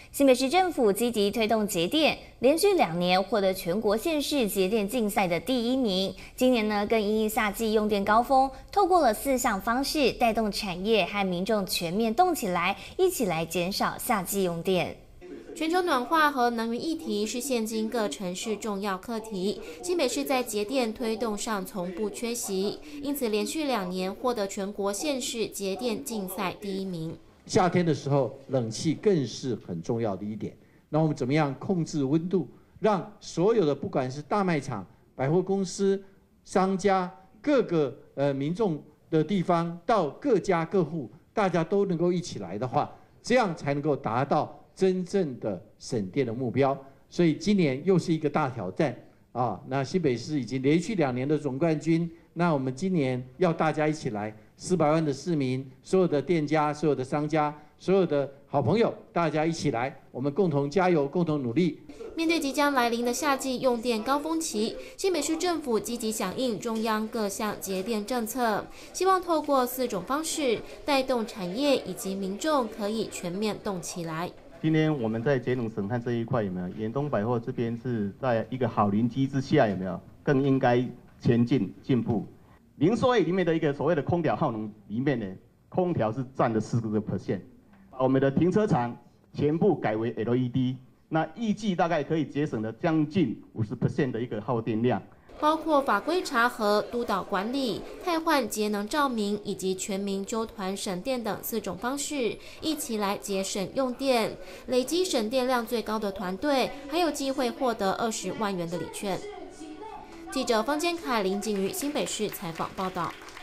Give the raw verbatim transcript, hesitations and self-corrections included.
新北市政府积极推动节电，连续两年获得全国县市节电竞赛的第一名。今年呢，更因应夏季用电高峰，透过了四项方式带动产业和民众全面动起来，一起来减少夏季用电。 全球暖化和能源议题是现今各城市重要课题，新北市在节电推动上从不缺席，因此连续两年获得全国县市节电竞赛第一名。 夏天的时候，冷气更是很重要的一点。那我们怎么样控制温度，让所有的不管是大卖场、百货公司、商家、各个呃民众的地方，到各家各户，大家都能够一起来的话，这样才能够达到 真正的省电的目标，所以今年又是一个大挑战啊！那新北市已经连续两年的总冠军，那我们今年要大家一起来，四百万的市民、所有的店家、所有的商家、所有的好朋友，大家一起来，我们共同加油，共同努力。 面对即将来临的夏季用电高峰期，新北市政府积极响应中央各项节电政策，希望透过四种方式带动产业以及民众可以全面动起来。 今天我们在节能省碳这一块有没有？远东百货这边是在一个好邻居之下有没有？更应该前进进步。零售业里面的一个所谓的空调耗能里面呢，空调是占了四十个 percent。我们的停车场全部改为 L E D， 那预计大概可以节省了将近五十 percent 的一个耗电量。 包括法规查核、督导管理、汰换节能照明以及全民纠团省电等四种方式，一起来节省用电。累积省电量最高的团队，还有机会获得二十万元的礼券。记者方坚凯、林景瑜新北市采访报道。